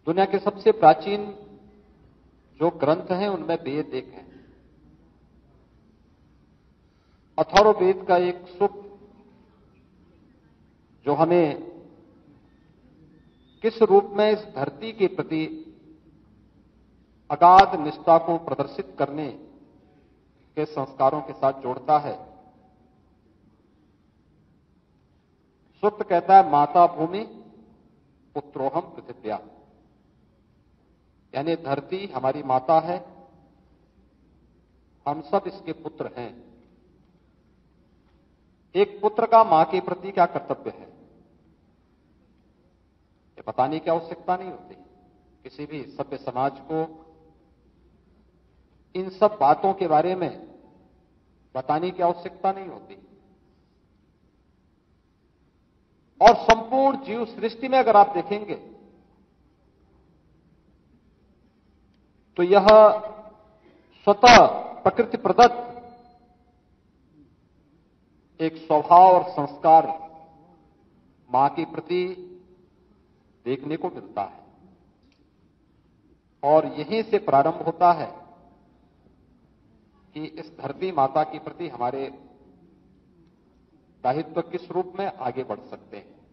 दुनिया के सबसे प्राचीन जो ग्रंथ हैं उनमें वेद एक है। अथर्ववेद का एक सूक्त जो हमें किस रूप में इस धरती के प्रति अगाध निष्ठा को प्रदर्शित करने के संस्कारों के साथ जोड़ता है। सूक्त कहता है माता भूमि पुत्रोहम पृथिव्या, यानी धरती हमारी माता है, हम सब इसके पुत्र हैं। एक पुत्र का मां के प्रति क्या कर्तव्य है ये बताने की आवश्यकता नहीं होती। किसी भी सभ्य समाज को इन सब बातों के बारे में बताने की आवश्यकता नहीं होती। और संपूर्ण जीव सृष्टि में अगर आप देखेंगे तो यह स्वतः प्रकृति प्रदत्त एक स्वभाव और संस्कार मां के प्रति देखने को मिलता है। और यहीं से प्रारंभ होता है कि इस धरती माता के प्रति हमारे दायित्व किस रूप में आगे बढ़ सकते हैं।